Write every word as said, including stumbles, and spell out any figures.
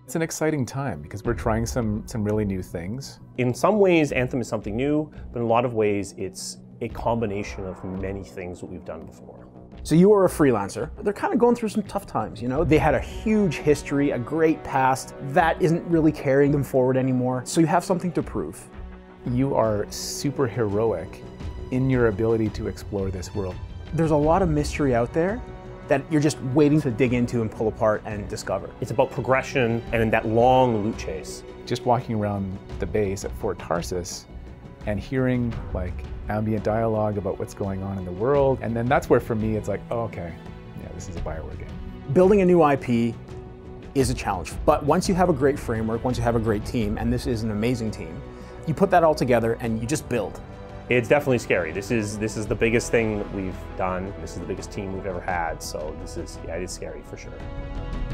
It's an exciting time because we're trying some, some really new things. In some ways, Anthem is something new, but in a lot of ways, it's a combination of many things that we've done before. So you are a freelancer. They're kind of going through some tough times, you know? They had a huge history, a great past that isn't really carrying them forward anymore. So you have something to prove. You are super heroic in your ability to explore this world. There's a lot of mystery out there that you're just waiting to dig into and pull apart and discover. It's about progression and in that long loot chase. Just walking around the base at Fort Tarsis and hearing like ambient dialogue about what's going on in the world. And then that's where for me it's like, oh, okay, yeah, this is a Bioware game. Building a new I P is a challenge. But once you have a great framework, once you have a great team, and this is an amazing team, you put that all together and you just build. It's definitely scary. This is this is the biggest thing that we've done. This is the biggest team we've ever had. So this is, yeah, it is scary for sure.